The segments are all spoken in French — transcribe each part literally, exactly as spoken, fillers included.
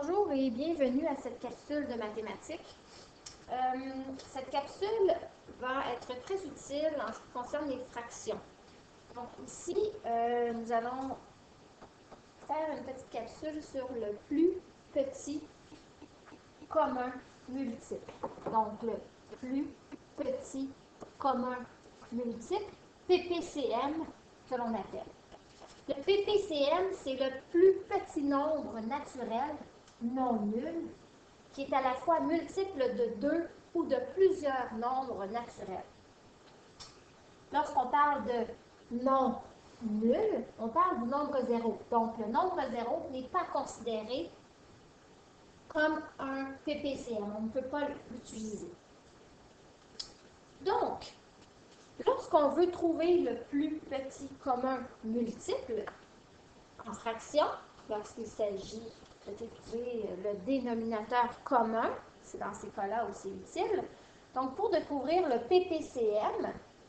Bonjour et bienvenue à cette capsule de mathématiques. Euh, cette capsule va être très utile en ce qui concerne les fractions. Donc ici, euh, nous allons faire une petite capsule sur le plus petit commun multiple. Donc le plus petit commun multiple, P P C M, que l'on appelle. Le P P C M, c'est le plus petit nombre naturel non nul qui est à la fois multiple de deux ou de plusieurs nombres naturels. Lorsqu'on parle de non nul, on parle du nombre zéro. Donc, le nombre zéro n'est pas considéré comme un P P C M. On ne peut pas l'utiliser. Donc, lorsqu'on veut trouver le plus petit commun multiple en fraction, lorsqu'il s'agit de trouver le dénominateur commun, c'est dans ces cas-là où c'est utile. Donc, pour découvrir le P P C M,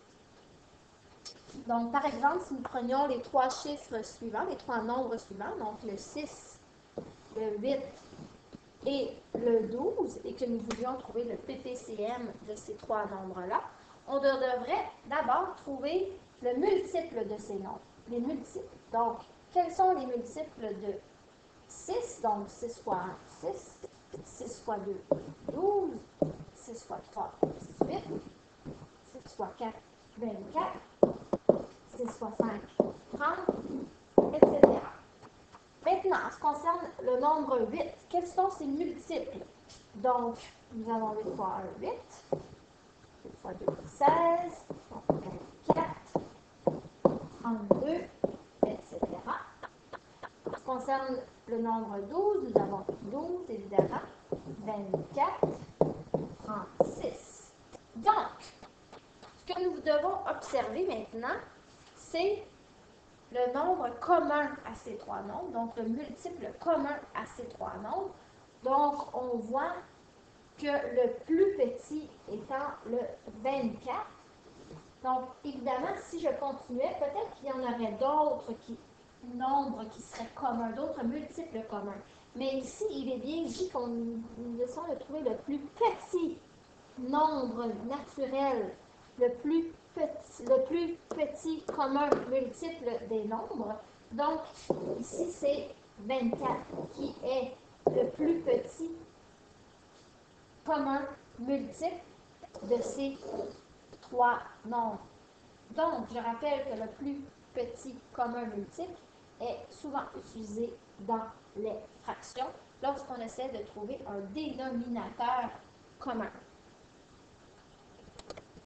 donc par exemple, si nous prenions les trois chiffres suivants, les trois nombres suivants, donc le six, le huit et le douze, et que nous voulions trouver le P P C M de ces trois nombres-là, on devrait d'abord trouver le multiple de ces nombres, les multiples. Donc, quels sont les multiples de six? Donc, six fois un, six. six fois deux, douze. six fois trois, dix-huit. six fois quatre, vingt-quatre. six fois cinq, trente, et cetera. Maintenant, en ce qui concerne le nombre huit, quels sont ses multiples? Donc, nous avons huit fois un, huit. huit fois deux, seize. vingt-quatre, trente-deux, et cetera. En ce qui concerne le nombre douze, nous avons douze, évidemment, vingt-quatre, trente-six. Donc, ce que nous devons observer maintenant, c'est le nombre commun à ces trois nombres, donc le multiple commun à ces trois nombres. Donc, on voit que le plus petit étant le vingt-quatre. Donc, évidemment, si je continuais, peut-être qu'il y en aurait d'autres qui, nombres qui seraient communs, d'autres multiples communs. Mais ici, il est bien dit qu'on nous essayons de trouver le plus petit nombre naturel, le plus petit, le plus petit commun multiple des nombres. Donc, ici, c'est vingt-quatre qui est le plus petit commun multiple de ces trois nombres. Donc, je rappelle que le plus petit commun multiple est souvent utilisé dans les fractions lorsqu'on essaie de trouver un dénominateur commun.